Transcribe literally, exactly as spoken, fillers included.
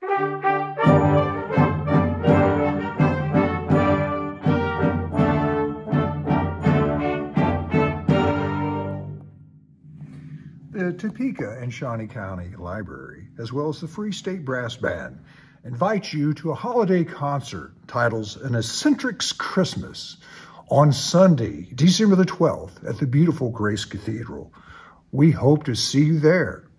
The Topeka and Shawnee County Library, as well as the Free State Brass Band, invite you to a holiday concert titled An Eccentric's Christmas on Sunday, December the twelfth, at the beautiful Grace Cathedral. We hope to see you there.